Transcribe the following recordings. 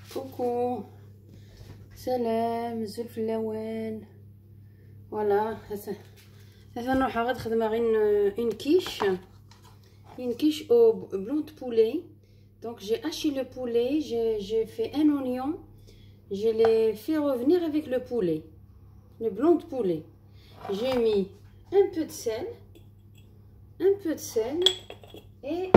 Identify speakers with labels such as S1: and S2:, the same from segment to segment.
S1: Coucou, سلام زلف اللوان. فوالا هذا نروح غاد خدمه غير une quiche au blanc de poulet. Donc j'ai haché le poulet, j'ai fait un oignon, je l'ai fait revenir avec le poulet, le blanc de poulet. J'ai mis un peu de sel et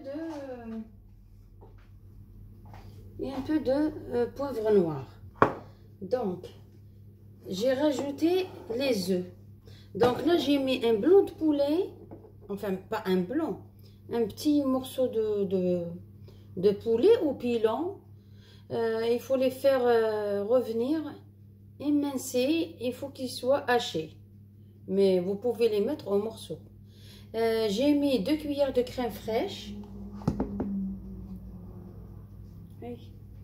S1: un peu de poivre noir. Donc j'ai rajouté les œufs. Donc là j'ai mis un blanc de poulet, enfin pas un blanc, un petit morceau de poulet au pilon. Il faut les faire revenir, émincer, il faut qu'ils soient hachés, mais vous pouvez les mettre en morceaux. J'ai mis 2 cuillères de crème fraîche. Oui.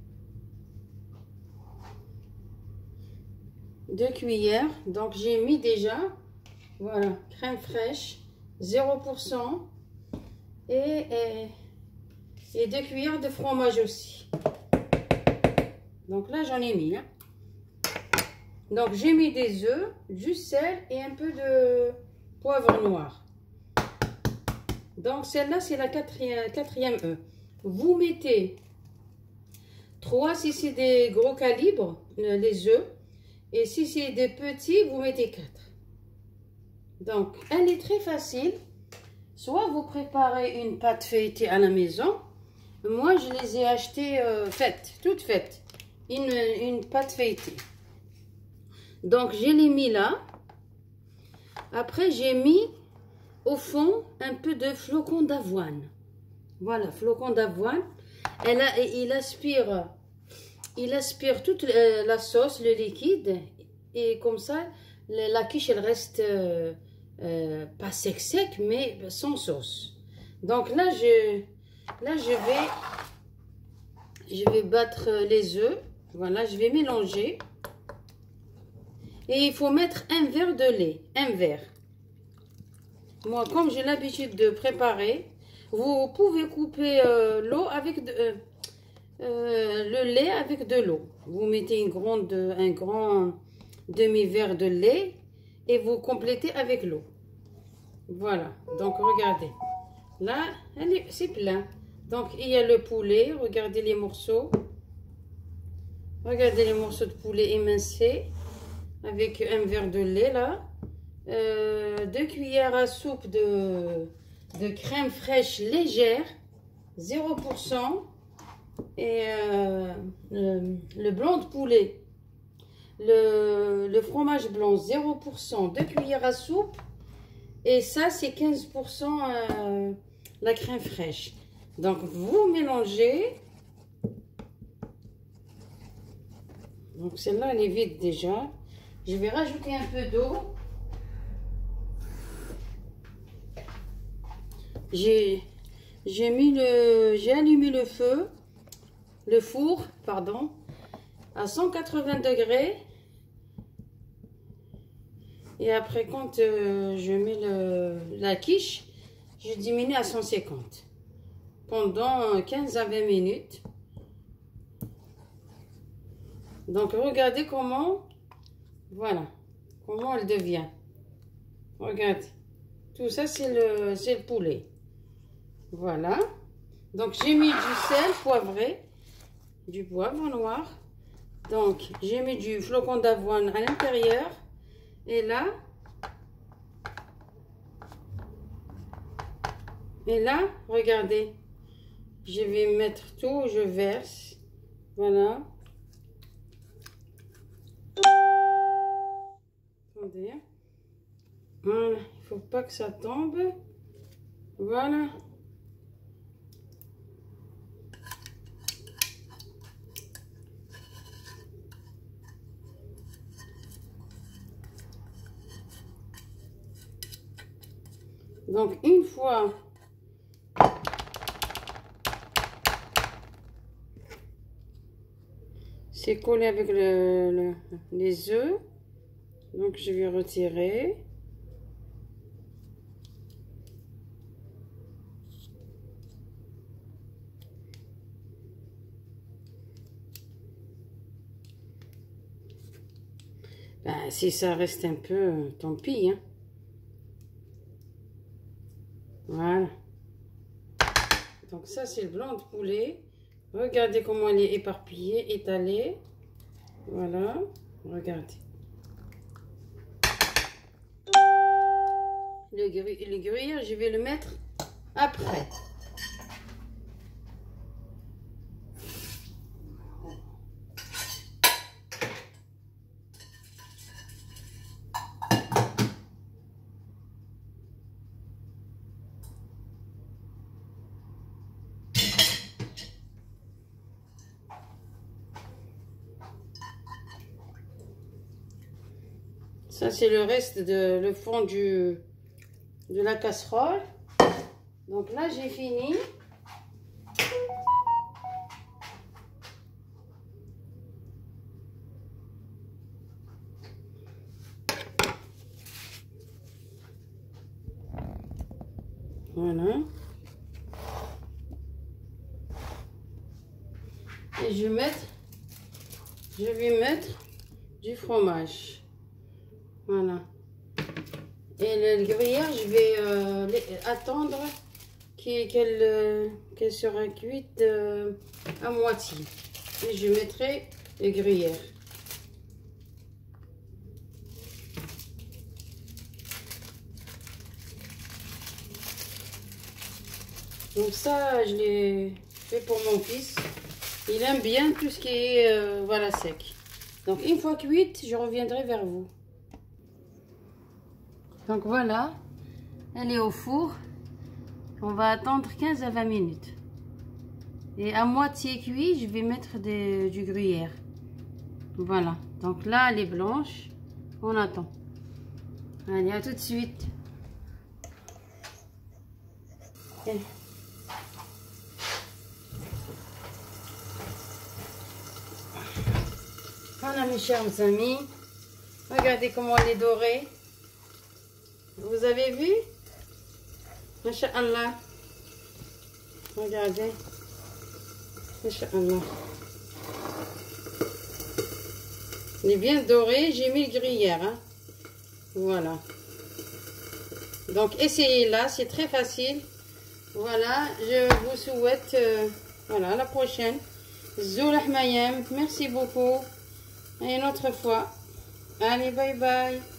S1: 2 cuillères, donc j'ai mis déjà, voilà, crème fraîche 0% et 2 cuillères de fromage aussi. Donc là j'en ai mis, hein. Donc j'ai mis des œufs, du sel et un peu de poivre noir. Donc celle-là c'est la quatrième œuf. Vous mettez 3 si c'est des gros calibres, les œufs. Et si c'est des petits, vous mettez 4. Donc, elle est très facile. Soit vous préparez une pâte feuilletée à la maison. Moi, je les ai achetées toutes faites. Une pâte feuilletée. Donc, je l'ai mis là. Après, j'ai mis au fond un peu de flocons d'avoine. Voilà, flocons d'avoine. Il aspire toute la sauce, le liquide, et comme ça, la quiche, elle reste pas sec, mais sans sauce. Donc là, je vais battre les œufs. Voilà, je vais mélanger. Et il faut mettre un verre de lait, un verre. Moi, comme j'ai l'habitude de préparer, vous pouvez couper l'eau avec le lait avec de l'eau. Vous mettez un grand demi-verre de lait et vous complétez avec l'eau. Voilà, donc regardez. Là, c'est plein. Donc il y a le poulet, regardez les morceaux. Regardez les morceaux de poulet émincés avec un verre de lait là. 2 cuillères à soupe de crème fraîche légère, 0%. Et le blanc de poulet, le fromage blanc 0%, 2 cuillères à soupe, et ça c'est 15% la crème fraîche. Donc vous mélangez. Donc celle-là elle est vide déjà. Je vais rajouter un peu d'eau. J'ai allumé le four, pardon, à 180 degrés. Et après, quand je mets la quiche, je diminue à 150 pendant 15 à 20 minutes. Donc, regardez comment, voilà, comment elle devient. Regardez, tout ça, c'est le poulet. Voilà. Donc, j'ai mis du sel poivré, du poivre noir. Donc j'ai mis du flocon d'avoine à l'intérieur, et là regardez, je vais mettre tout, je verse, voilà. Attendez, voilà, il faut pas que ça tombe, voilà. Donc une fois c'est collé avec les œufs, donc je vais retirer. Ben, si ça reste un peu, tant pis. Hein. Voilà. Donc ça, c'est le blanc de poulet. Regardez comment il est éparpillé, étalé. Voilà. Regardez. Le gruyère, je vais le mettre après. Ça, c'est le reste de le fond de la casserole. Donc là, j'ai fini. Voilà. Et je vais mettre du fromage. Voilà. Et le gruyère, je vais attendre qu'elle sera cuite à moitié. Et je mettrai le gruyère. Donc ça, je l'ai fait pour mon fils. Il aime bien tout ce qui est voilà, sec. Donc une fois cuite, je reviendrai vers vous. Donc voilà, elle est au four. On va attendre 15 à 20 minutes. Et à moitié cuit, je vais mettre du gruyère. Voilà. Donc là, elle est blanche. On attend. Allez, à tout de suite. Okay. Voilà mes chers amis. Regardez comment elle est dorée. Vous avez vu? Masha'Allah. Regardez. Masha'Allah. Elle est bien dorée. J'ai mis le gruyère. Hein. Voilà. Donc essayez-la. C'est très facile. Voilà. Je vous souhaite voilà, à la prochaine. Zoulah Mayem. Merci beaucoup. Et une autre fois. Allez, bye bye.